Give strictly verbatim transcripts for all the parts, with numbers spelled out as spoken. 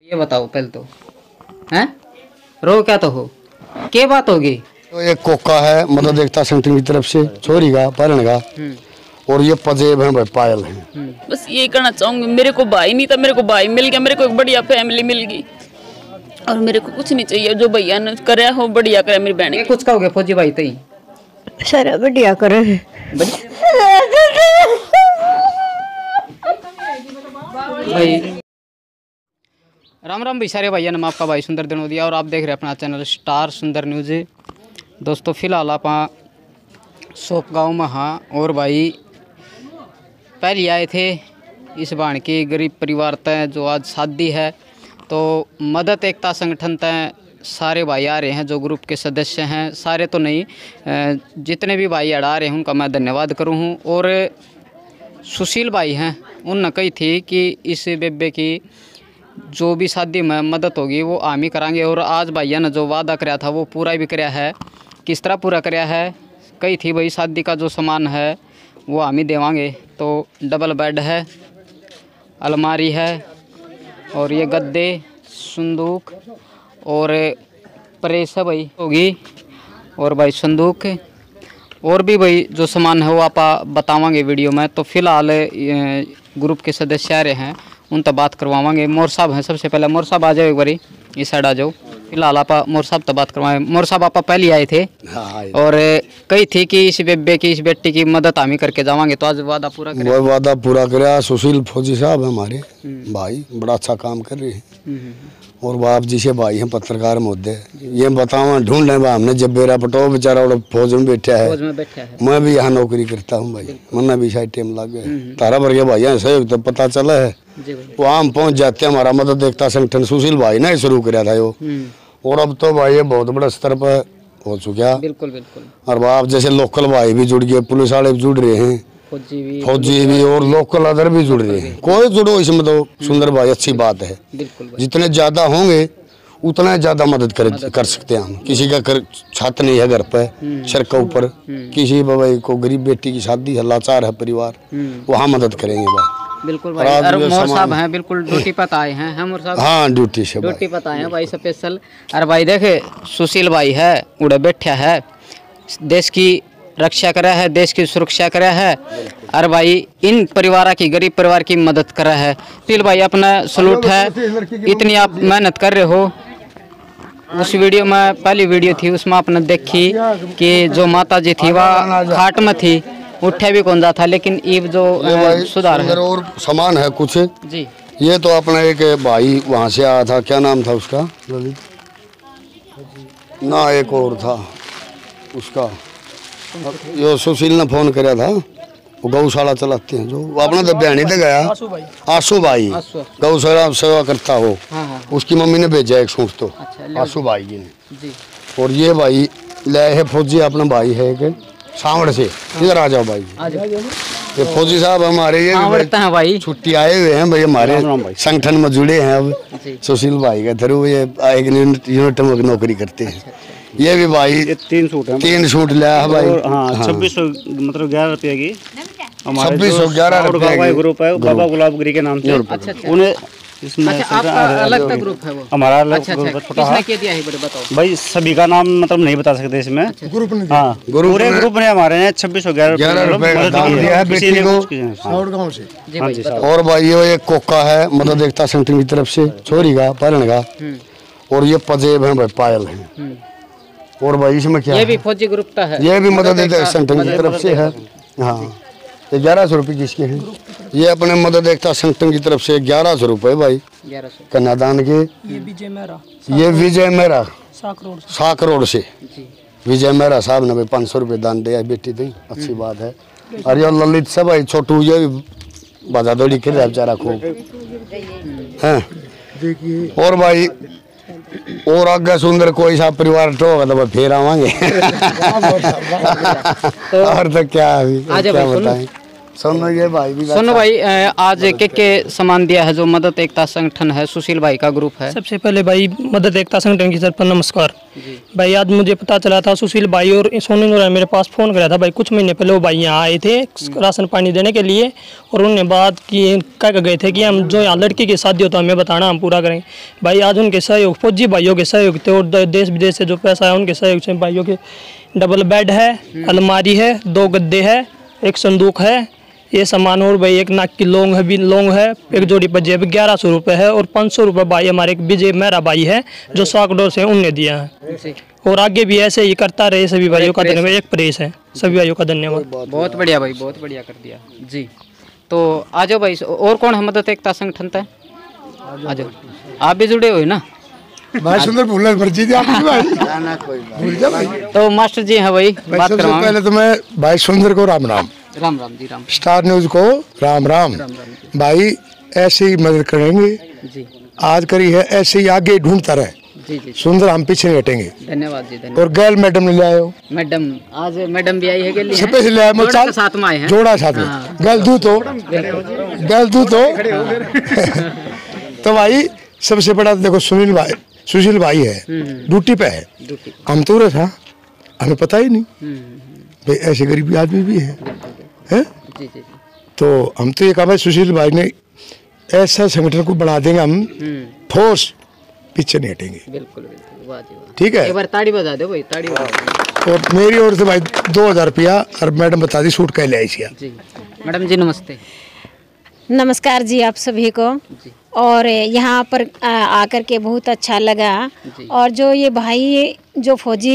ये बताओ पहले तो हैं रो क्या तो हो क्या बात होगी। तो एक कोका है मदद एकता संगठन की तरफ से छोरी का पालन का और ये पजेब है भाई पायल है। बस ये कहना चाहूंगी, मेरे को भाई नहीं था, मेरे को भाई मिल गया, मेरे को एक बढ़िया फैमिली मिल गई और मेरे को कुछ नहीं चाहिए। जो भैया ने करे हो बढ़िया करे मेरी बहन। कुछ कहोगे फौजी भाई तई सारा बढ़िया करे भाई। राम राम भाई सारे भैया ने आपका भाई सुंदर दिनोदिया और आप देख रहे हैं अपना चैनल स्टार सुंदर न्यूज़। दोस्तों फिलहाल आप सोप गाँव में हाँ और भाई पहले आए थे इस बाण के गरीब परिवार तय जो आज शादी है तो मदद एकता संगठन तय सारे भाई आ रहे हैं जो ग्रुप के सदस्य हैं। सारे तो नहीं, जितने भी भाई अड़ा रहे हैं उनका मैं धन्यवाद करूँ हूँ। और सुशील भाई हैं उनने कही थी कि इस बेबे की जो भी शादी में मदद होगी वो आम ही कराएंगे और आज भैया ने जो वादा कराया था वो पूरा भी कराया है। किस तरह पूरा कराया है, कही थी भाई शादी का जो सामान है वो हम ही देवांगे। तो डबल बेड है, अलमारी है और ये गद्दे संदूक और प्रेस है भाई होगी और भाई संदूक और भी भाई जो सामान है वो आप बतावांगे वीडियो में। तो फिलहाल ग्रुप के सदस्य आ रहे हैं उन तक बात करवावांगे। मोर साहब हैं सबसे पहले, मोर साहब आ जाओ एक बारी इस साइड आ जाओ। फिलहाल आप मोर साहब तक बात करवाएं। मोर साहब आप पहले आए थे और कही थी कि इस बेबे की इस बेटी की मदद हम ही करके जावांगे तो आज वादा पूरा करें। वो वादा पूरा कराया। सुशील फौजी साहब हमारे भाई बड़ा अच्छा काम कर रहे हैं और बाप जी से भाई हैं पत्रकार मुद्दे ये बतावा ढूंढ रहे हमने जब बेरा पटो बेचारा फौज में बैठा है, फौज में बैठा है। मैं भी यहाँ नौकरी करता हूँ भाई, मन्ना भी शायद टाइम लग गया तारा भर गया भाई सहयोग तो पता चला है वो आम पहुँच जाते हैं। हमारा मदद एकता संगठन सुशील भाई ने शुरू कराया था वो और अब तो भाई ये बहुत बड़ा स्तर पर हो चुका। बिल्कुल बिल्कुल। और बाप जैसे लोकल भाई भी जुड़ गए, पुलिस वाले भी जुड़ रहे हैं, फौजी भी फौजी भी और लोकल अदर भी जुड़ रहे हैं। कोई जुड़ो इसमें तो सुंदर भाई अच्छी बात है। जितने ज्यादा होंगे उतना ज्यादा मदद कर कर सकते हैं हम। किसी का कर छत नहीं है घर पे सर के ऊपर, किसी भाई को गरीब बेटी की शादी है, लाचार है परिवार, वहाँ मदद करेंगे भाई। बिल्कुल भाई। और मोर साहब हैं बिल्कुल ड्यूटी पर आए हैं हम मोर साहब। हाँ ड्यूटी से ड्यूटी पर आए हैं भाई स्पेशल। अरे भाई देखे सुशील भाई है उड़े बैठा है, देश की रक्षा करा है, देश की सुरक्षा करा है। अरे भाई इन परिवार की गरीब परिवार की मदद करा है। फिर भाई अपना सलूट है, इतनी आप मेहनत कर रहे हो। उस वीडियो में पहली वीडियो थी उसमें आपने देखी कि जो माता जी थी वह घाट में थी, उठे भी कौन जा था, लेकिन ईब जो सुधार है और सामान है कुछ जी। ये तो अपना एक भाई वहाँ से आया था, क्या नाम था उसका ना, एक और था उसका, यो सुशील ने फोन कराया था, वो गौशाला चलाते हैं जो अपना तो बयानी दे गया आंसू भाई गौशाला सेवा करता हो। हाँ हाँ। उसकी मम्मी ने भेजा एक सूट तो आंसू भाई जी ने जी। और ये भाई ले है फौजी अपना भाई है एक सावड़ से, इधर आ जाओ भाई। ये फौजी साहब हमारे ये भाई छुट्टी आए हुए हैं भाई, हमारे संगठन में जुड़े हैं अब सुशील भाई के थ्रू। ये एक यूनिट में नौकरी करते हैं। ये भी भाई ये तीन सूट है, तीन सूट लिया है भाई। हाँ छब्बीस सौ मतलब ग्यारह रुपये की छब्बीस सौ ग्यारह रुपये ग्रुप है बाबा गुलाब गिरी के नाम से। उन्हें इसमें अलग ग्रुप है वो हमारा अलग ग्रुप है छोटा। किसने दिया है बताओ भाई सभी का नाम मतलब नहीं बता सकते इसमें। ग्रुप ने हाँ पूरे ग्रुप ने हमारे ने छब्बीस सौ ग्यारह रुपये और भाई ये एक कोका है मदद एकता संगठन की तरफ से छोरी का पालन का और ये पजेब है भाई पायल है। और भाई इसमें क्या ये भी फौजी ग्रुप का है, ये भी मदद एकता संगठन की तरफ से है। हाँ ये ग्यारह सौ रुपये किसके हैं, ये अपने मदद एकता संगठन की तरफ से ग्यारह सौ रुपये भाई कन्यादान के। ये विजय मेहरा, ये विजय मेहरा साक रोड से विजय मेहरा साहब ने भाई पाँच सौ रुपये दान दिया बेटी तो अच्छी बात है। और ये ललित से भाई छोटू ये बाजा दौड़ी कर रहा बेचारा खूब है। और भाई और आगे सुंदर कोई सा परिवार टोगा तो फिर आवांगे और तो क्या अभी क्या बताएं। सोनू ये भाई भी सोनू भाई अ, आज के के सामान दिया है जो मदद एकता संगठन है, सुशील भाई का ग्रुप है। सबसे पहले भाई मदद एकता संगठन की तरफ पर नमस्कार भाई। आज मुझे पता चला था सुशील भाई और सोनू ने मेरे पास फ़ोन कराया था भाई, कुछ महीने पहले वो भाई यहाँ आए थे राशन पानी देने के लिए, और उन्होंने बात की कह गए थे कि हम जो यहाँ लड़की की शादी हो तो हमें बताना, हम पूरा करेंगे। भाई आज उनके सहयोग, फौजी भाइयों के सहयोग थे और देश विदेश से जो पैसा है उनके सहयोग से भाइयों के डबल बेड है, अलमारी है, दो गद्दे है, एक संदूक है, ये सामान, और भाई एक नाक की लौंग है भी लौंग है, एक जोड़ी पंजेब ग्यारह सौ रुपये है, और पाँच सौ रुपये भाई हमारे एक विजय मेहरा भाई है जो साकडोर से उनने दिया है। और आगे भी ऐसे ही करता रहे। सभी भाइयों का धन्यवाद। एक प्रेस है, सभी भाइयों का धन्यवाद। बहुत बढ़िया भाई, बहुत बढ़िया कर दिया जी। तो आ जाओ भाई, और कौन है मदद एकता संगठन था? आ जाओ, आप भी जुड़े हुए ना भाई। सुंदर भूलना मर्जी थी आपकी भाई, ना कोई भूल जा भाई। तो मास्टर जी हैं भाई, बात सबसे करवाएं। पहले तो मैं भाई सुंदर को राम राम राम राम जी, राम स्टार न्यूज को राम राम, राम राम भाई ऐसे ही मदद करेंगे जी आज करी है, ऐसे ही आगे ढूंढता रहे जी जी। सुंदर, हम पीछे नहीं हटेंगे। धन्यवाद जी, धन्यवाद। और गैल मैडम ने ले आए हो, मैडम आज मैडम भी आई है के लिए सबसे ले आए, जोड़ा के साथ में आए हैं, जोड़ा साथ में हाँ। गैल दू तो गैल दू तो तो भाई सबसे बड़ा देखो सुनील भाई, सुशील भाई है, ड्यूटी पे है, हम तो था हमें पता ही नहीं भाई ऐसे गरीबी आदमी भी है, है? जी जी। तो हम तो ये कहा भाई सुशील भाई ने ऐसा संगठन को बना देंगे, हम ठोस पीछे नहीं हटेंगे। बिल्कुल बिल्कुल, वाह जी वाह। ठीक है, एक बार ताड़ी बजा दो भाई, ताड़ी बजा दो। और मेरी ओर से भाई दो हजार रुपया, और मैडम बता दी सूट कह ले आई जी। मैडम जी नमस्ते। नमस्कार जी आप सभी को। और यहाँ पर आ, आकर के बहुत अच्छा लगा। और जो ये भाई जो फौजी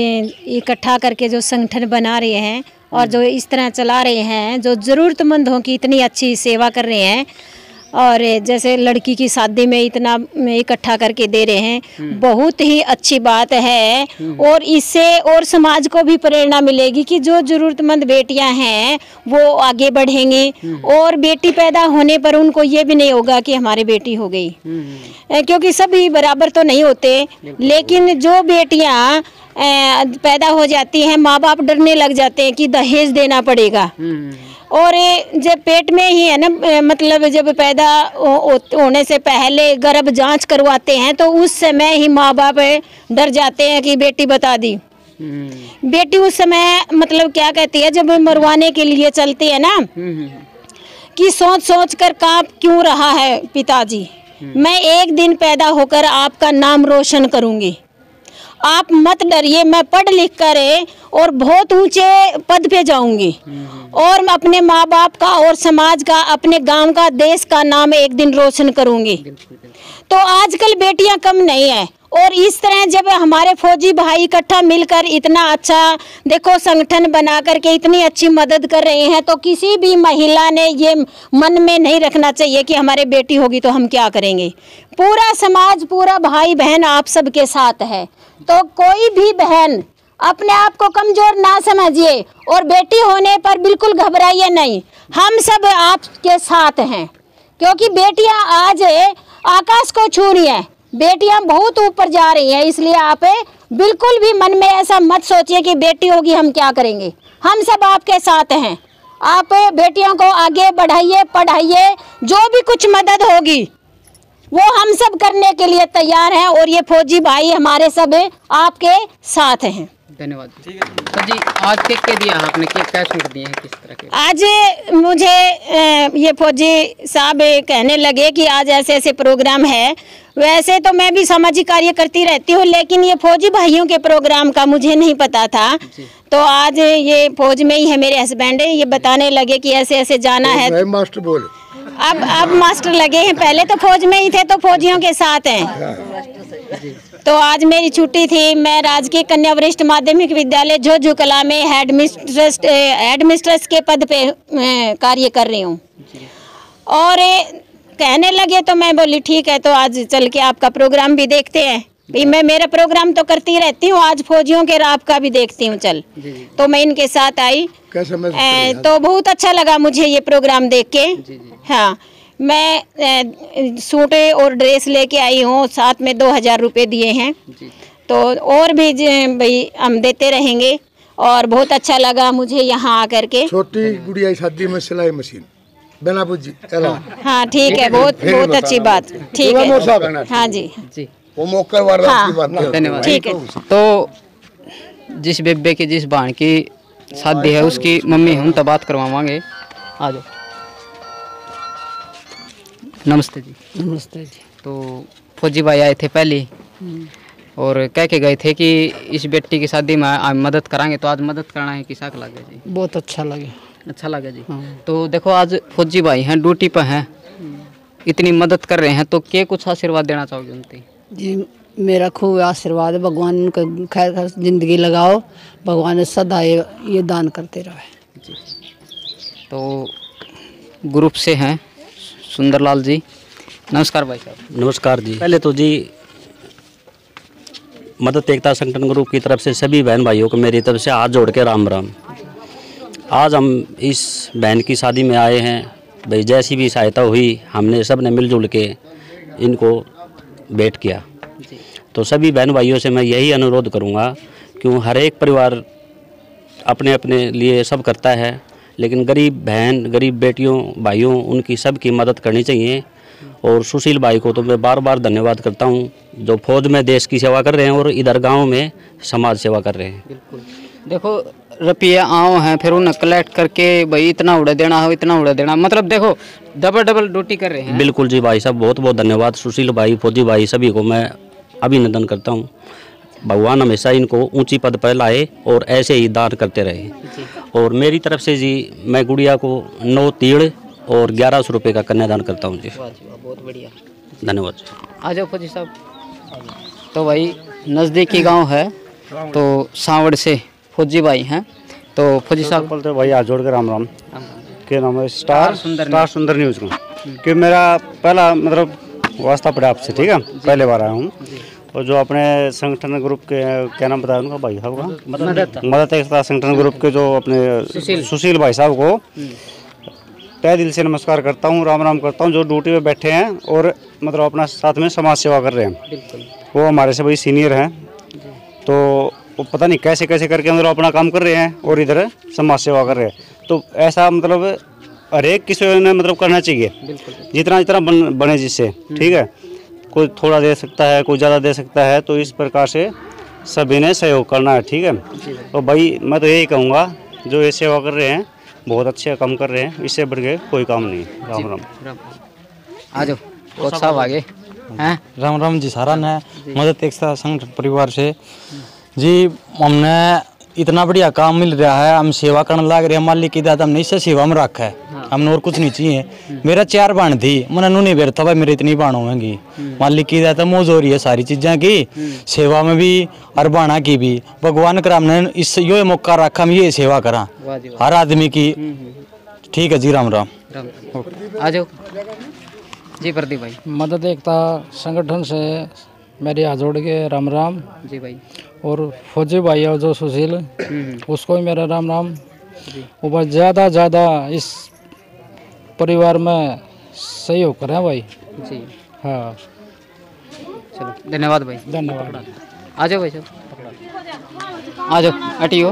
इकट्ठा करके जो संगठन बना रहे हैं और जो इस तरह चला रहे हैं, जो ज़रूरतमंदों की इतनी अच्छी सेवा कर रहे हैं, और जैसे लड़की की शादी में इतना इकट्ठा करके दे रहे हैं, बहुत ही अच्छी बात है। और इससे और समाज को भी प्रेरणा मिलेगी कि जो ज़रूरतमंद बेटियां हैं वो आगे बढ़ेंगी, और बेटी पैदा होने पर उनको ये भी नहीं होगा कि हमारी बेटी हो गई, क्योंकि सभी बराबर तो नहीं होते, लेकिन जो बेटियां पैदा हो जाती हैं माँ बाप डरने लग जाते हैं कि दहेज देना पड़ेगा। और जब पेट में ही है ना, मतलब जब पैदा होने से पहले गर्भ जांच करवाते हैं तो उस समय ही माँ बाप डर जाते हैं कि बेटी बता दी। बेटी उस समय मतलब क्या कहती है, जब मरवाने के लिए चलती है ना, कि सोच सोच कर कांप क्यों रहा है पिताजी, मैं एक दिन पैदा होकर आपका नाम रोशन करूंगी, आप मत डरिए, मैं पढ़ लिख कर और बहुत ऊंचे पद पे जाऊंगी, और मैं अपने माँ बाप का और समाज का, अपने गांव का, देश का नाम एक दिन रोशन करूंगी। तो आजकल बेटियां कम नहीं है, और इस तरह जब हमारे फौजी भाई इकट्ठा मिलकर इतना अच्छा देखो संगठन बना करके इतनी अच्छी मदद कर रहे हैं, तो किसी भी महिला ने ये मन में नहीं रखना चाहिए कि हमारे बेटी होगी तो हम क्या करेंगे। पूरा समाज, पूरा भाई बहन आप सबके साथ है, तो कोई भी बहन अपने आप को कमजोर ना समझिए, और बेटी होने पर बिल्कुल घबराइए नहीं, हम सब आपके साथ हैं, क्योंकि बेटियां आज आकाश को छू रही हैं, बेटियां बहुत ऊपर जा रही हैं, इसलिए आप बिल्कुल भी मन में ऐसा मत सोचिए कि बेटी होगी हम क्या करेंगे, हम सब आपके साथ हैं। आप बेटियों को आगे बढ़ाइए, पढ़ाइए, जो भी कुछ मदद होगी वो हम सब करने के लिए तैयार हैं, और ये फौजी भाई हमारे सब आपके साथ हैं। धन्यवाद सर जी। आज केक के दिया आपने, केक क्या छूट दिए हैं, किस तरह के? आज मुझे ये फौजी साहब कहने लगे कि आज ऐसे ऐसे प्रोग्राम है, वैसे तो मैं भी सामाजिक कार्य करती रहती हूँ, लेकिन ये फौजी भाइयों के प्रोग्राम का मुझे नहीं पता था, तो आज ये फौज में ही है मेरे हस्बैंड, ये बताने लगे कि ऐसे ऐसे जाना है। मास्टर बोल अब अब मास्टर लगे हैं, पहले तो फौज में ही थे तो फौजियों के साथ हैं। तो आज मेरी छुट्टी थी, मैं राजकीय कन्या वरिष्ठ माध्यमिक विद्यालय झोझू कला में हेड मिस्ट्रेस हेड मिस्ट्रेस के पद पे कार्य कर रही हूँ। और कहने लगे तो मैं बोली ठीक है, तो आज चल के आपका प्रोग्राम भी देखते हैं। भाई मैं मेरा प्रोग्राम तो करती रहती हूँ, आज फौजियों के रात का भी देखती हूँ चल, तो मैं इनके साथ आई। ए, तो बहुत अच्छा लगा मुझे ये प्रोग्राम देख के। हाँ, मैं ए, सूट और ड्रेस लेके आई हूँ, साथ में दो हजार रुपये दिए हैं, तो और भी भाई हम देते रहेंगे। और बहुत अच्छा लगा मुझे यहाँ आकर के। छोटी गुड़िया शादी में सिलाई मशीन बना जी। हाँ ठीक है, बहुत बहुत अच्छी बात, ठीक है। हाँ जी जी, वो मौके वारदात की बात है। धन्यवाद। ठीक है। तो जिस बेबे की जिस बहन की शादी है उसकी मम्मी हम तो बात करवाएंगे। आ जाओ। नमस्ते जी। नमस्ते जी। तो फौजी भाई आए थे पहले और कह के गए थे कि इस बेटी की शादी में आज मदद कराएंगे, तो आज मदद करना है, किसा का लगे जी? बहुत अच्छा लगे। अच्छा लगे जी। तो देखो आज फौजी भाई हैं, ड्यूटी पर हैं, इतनी मदद कर रहे हैं, तो क्या कुछ आशीर्वाद देना चाहोगे उनकी? जी मेरा खूब आशीर्वाद है, भगवान उनको खैर खैर जिंदगी लगाओ, भगवान सदा ये, ये दान करते रहे। तो ग्रुप से हैं सुंदरलाल जी। नमस्कार भाई साहब। नमस्कार जी। पहले तो जी मदद एकता संगठन ग्रुप की तरफ से सभी बहन भाइयों को मेरी तरफ से हाथ जोड़ के राम राम। आज हम इस बहन की शादी में आए हैं भाई, जैसी भी सहायता हुई हमने सब ने मिलजुल के इनको भेंट किया। तो सभी बहन भाइयों से मैं यही अनुरोध करूंगा कि हर एक परिवार अपने अपने लिए सब करता है, लेकिन गरीब बहन गरीब बेटियों भाइयों उनकी सब की मदद करनी चाहिए। और सुशील भाई को तो मैं बार बार धन्यवाद करता हूं, जो फौज में देश की सेवा कर रहे हैं और इधर गांव में समाज सेवा कर रहे हैं। बिल्कुल। देखो रुपये आओ हैं, फिर उन्हें कलेक्ट करके भाई इतना उड़ा देना हो, इतना उड़ा देना, मतलब देखो डबल डबल ड्यूटी कर रहे हैं। बिल्कुल जी भाई साहब, बहुत बहुत धन्यवाद सुशील भाई, फौजी भाई, सभी को मैं अभिनंदन करता हूँ। भगवान हमेशा इनको ऊंची पद पर लाए और ऐसे ही दान करते रहे। और मेरी तरफ से जी मैं गुड़िया को नौ तीड़ और ग्यारह सौ रुपये का कन्यादान करता हूँ जी। बहुत बढ़िया, धन्यवाद। आ जाओ फौजी साहब। तो भाई नज़दीकी गांव है, तो सांवड़ से फौजी भाई हैं। तो फौजी साहब बोलते भाई हाथ जोड़ के राम राम। क्या नाम है? स्टार स्टार सुंदर न्यूज़ का। कि मेरा पहला मतलब वास्ता पड़ा आपसे, ठीक है, पहले बार आया हूँ। और जो अपने संगठन ग्रुप के क्या नाम बताया उनका भाई साहब का? मदद मदद एकता संगठन ग्रुप के जो अपने सुशील भाई साहब को तहे दिल से नमस्कार करता हूँ, राम राम करता हूँ, जो ड्यूटी पे बैठे हैं और मतलब अपना साथ में समाज सेवा कर रहे हैं। वो हमारे से भाई सीनियर हैं, तो वो पता नहीं कैसे कैसे करके मतलब अपना काम कर रहे हैं और इधर समाज सेवा कर रहे हैं। तो ऐसा मतलब हर एक किसी ने मतलब करना चाहिए, जितना जितना बन, बने जिससे, ठीक है। कोई थोड़ा दे सकता है, कोई ज़्यादा दे सकता है, तो इस प्रकार से सभी ने सहयोग करना है, ठीक है। तो भाई मैं तो यही कहूँगा, जो ये सेवा कर रहे हैं बहुत अच्छे काम कर रहे हैं, इससे बढ़ के कोई काम नहीं। राम राम। आ जाओ कोच साहब आगे हैं। राम राम जी। सारा ने मदद एकता संगठन परिवार से जी हमने इतना बढ़िया काम मिल रहा है, हम सेवा करने लग रहे हैं। मालिक की दादा हमने इससे सेवा में रखा है, हमने और कुछ नहीं चाहिए। मेरा चार बाण थी, मैंने नहीं बेरता भाई मेरे इतनी बाण होंगी। मालिक की दादा मौज हो रही है सारी चीज़ें की, सेवा में भी और बाणा की भी। भगवान कर हमने इस यो मौका रखा, हम ये सेवा करा हर आदमी की। ठीक है जी, राम राम। आ जाओ जी प्रदीप भाई। मदद एकता संगठन से मेरे हाथ जोड़ के राम राम जी भाई। और फौजी भाई है जो सुशील, उसको भी मेरा राम राम। ऊपर ज़्यादा ज़्यादा इस परिवार में सहयोग करें भाई जी। हाँ चलो धन्यवाद भाई। धन्यवाद। आ जाओ भाई साहब, आ जाओ हटियो।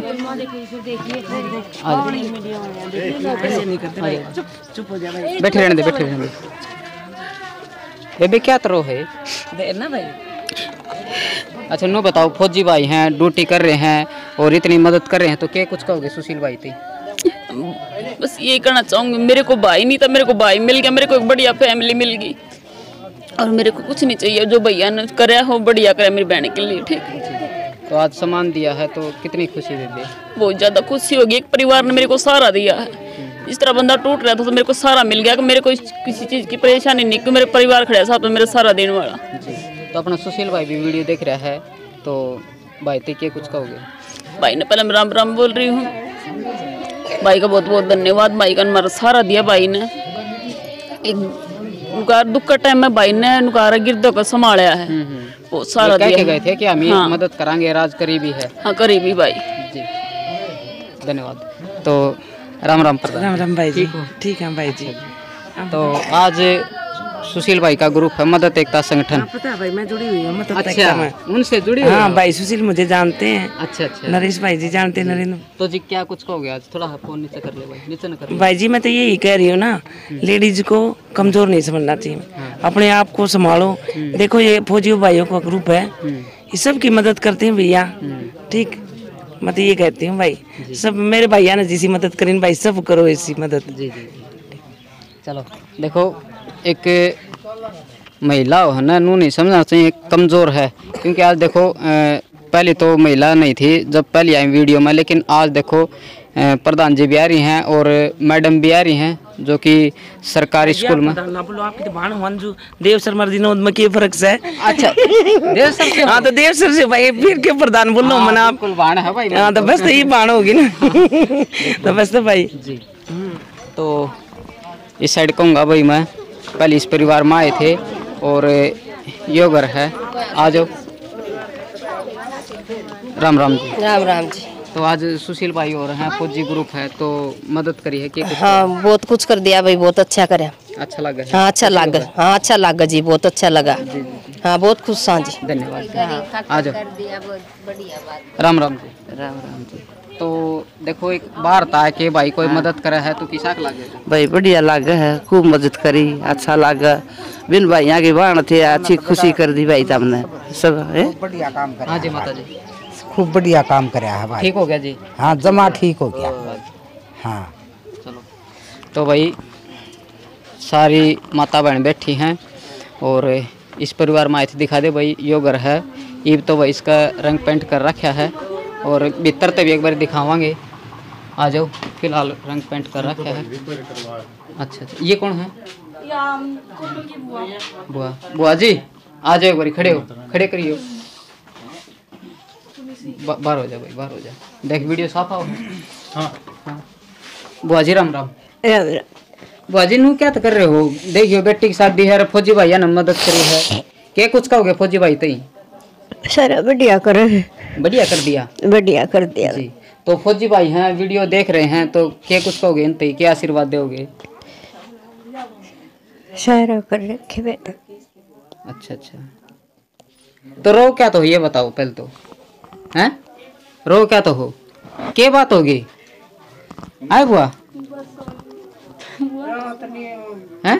बैठे रहने दे, बैठे रहने दे। बेबे क्या तरो है ना भाई? अच्छा नो बताओ, फौजी भाई हैं, ड्यूटी कर रहे हैं और इतनी मदद कर रहे हैं, तो क्या कुछ कहोगे सुशील भाई थी? बस ये कहना चाहूँगी, मेरे को भाई नहीं था, मेरे को भाई मिल गया, मेरे को एक बढ़िया फैमिली मिल गई और मेरे को कुछ नहीं चाहिए। जो भैया ने कराया हो बढ़िया कराया मेरी बहन के लिए, ठीक। तो आज सामान दिया है तो कितनी खुशी दे दे? बहुत ज़्यादा खुशी होगी। एक परिवार ने मेरे को सहारा दिया है। इस तरह बंदा टूट रहा था तो मेरे को सहारा मिल गया कि मेरे को किसी चीज़ की परेशानी नहीं, कि मेरे परिवार खड़ा साथ में मेरा सहारा देने वाला। तो अपना सुशील भाई भी वीडियो देख रहा है, तो भाई ते क्या कुछ कहोगे? भाई ने पहले मैं राम राम बोल रही हूँ। भाई का बहुत बहुत धन्यवाद। भाई का हमारा सहारा दिया भाई ने। एक उनका दुख का टाइम में भाई ने उनका गिरदों को संभाला है, वो सारा दिया। गए थे कि हम ही हाँ। मदद कराएंगे, राज करीबी है। हाँ करीबी भाई जी, धन्यवाद। तो राम राम प्रधान। राम राम भाई जी। ठीक है भाई जी। तो आज सुशील भाई का ग्रुप है मदद एकता संगठन। पता है भाई, मैं जुड़ी हुई हूँ मदद अच्छा, एकता में। उनसे जुड़ी हुई? हाँ भाई, सुशील मुझे जानते हैं। अच्छा अच्छा। नरेश भाई जी जानते हैं, नरेंद्र। तो जी क्या कुछ कहोगे आज? थोड़ा फोन नीचे कर ले भाई, नीचे न कर ले। भाई जी मैं तो यही कह रही हूँ ना, लेडीज को कमजोर नहीं समझना चाहिए, अपने आप को संभालो। देखो ये फौजियों भाइयों का ग्रुप है, ये सब की मदद करते हैं भैया। ठीक, मैं तो ये कहती हूँ भाई, सब मेरे भैया ने जिसी मदद करें भाई, सब करो ऐसी मदद। जी जी। चलो देखो, एक महिला है ना, नू नहीं समझना चाहिए कमज़ोर है, क्योंकि आज देखो पहले तो महिला नहीं थी जब पहले आई वीडियो में, लेकिन आज देखो प्रधान जी भी आ रही हैं और मैडम भी आ रही हैं जो कि सरकारी स्कूल में। ना बोलो, आपकी तो भाण मंजू देव सर मर्दिनोद में क्या फर्क है? अच्छा देव सर से? हाँ तो देव सर से भाई फिर के प्रधान बोल लो मना आप। भाण है भाई। हाँ तो बस तो ये भाण होगी ना। तो बस तो भाई जी। तो इस साइड कहूँगा भाई, मैं पहले इस परिवार में आए थे और यो घर है। आ जाओ। राम राम जी। राम राम जी। तो आज सुशील भाई और हैं, फौजी ग्रुप है, तो मदद करी है क्या? हाँ बहुत कुछ कर दिया भाई, बहुत अच्छा करे। अच्छा लगा? हाँ अच्छा लगा, हाँ अच्छा लगा जी, बहुत अच्छा लगा। हाँ बहुत खुश हाँ जी। धन्यवाद। आ जाओ। राम राम जी। राम राम जी। तो देखो एक बार था कि भाई कोई मदद करे है तो किसा लगे भाई? बढ़िया लगा है, खूब मदद करी, अच्छा लगा। बिन भाई यहाँ के बाण थे, अच्छी खुशी कर दी भाई तुमने सब। बढ़िया काम कर। हाँ जी माता जी, खूब बढ़िया काम कराया है भाई। ठीक हो गया जी? हाँ जमा ठीक हो गया। हाँ चलो। तो भाई सारी माता बहन बैठी हैं और इस परिवार में आए थे, दिखा दे भाई यो घर है। ईब तो भाई इसका रंग पेंट कर रखा है और भीतर तक भी एक बार दिखावांगे। आ जाओ। फिलहाल रंग पेंट कर रखा है। अच्छा अच्छा, ये कौन है? बुआ। बुआ जी आ जाओ एक बार, खड़े हो, खड़े करियो। बाहर हो जा भाई, बाहर हो जा। देख वीडियो साफ आओ। हाँ हाँ। बुआ जी राम राम। बुआ जी नू क्या तो कर रहे हो? देखियो बेटी की शादी है, फौजी भाई ने मदद करी है, क्या कुछ कहोगे फौजी भाई? तई सारा बढ़िया करे। बढ़िया कर दिया? बढ़िया कर दिया जी। तो फौजी भाई हैं, वीडियो देख रहे हैं, तो क्या कुछ कहोगे इनते, क्या आशीर्वाद दोगे? सारा कर रखे बेटा। अच्छा अच्छा। तो रो क्या तो ये बताओ पहले तो, हैं रो क्या तो हो, क्या बात होगी? आए बुआ हैं?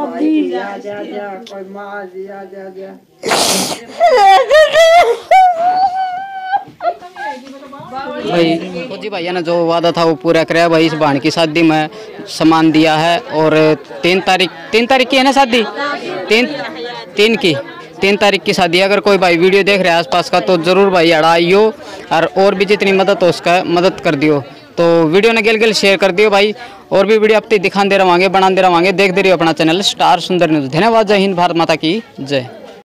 भाई फौजी भैया ने जो वादा था वो पूरा कराया भाई। इस बहन की शादी में सामान दिया है और तीन तारीख तीन तारीख की है ना शादी? तीन तीन की तीन तारीख की शादी। अगर कोई भाई वीडियो देख रहे हैं आसपास का तो ज़रूर भाई अड़ाइयो और और भी जितनी मदद हो उसका मदद कर दियो। तो वीडियो ने गेल गेल शेयर कर दियो भाई, और भी वीडियो अब तक दिखाते रहोगे, बनाते रहोगे। देखते रहिए अपना चैनल स्टार सुंदर न्यूज़। धन्यवाद। जय हिंद, भारत माता की जय।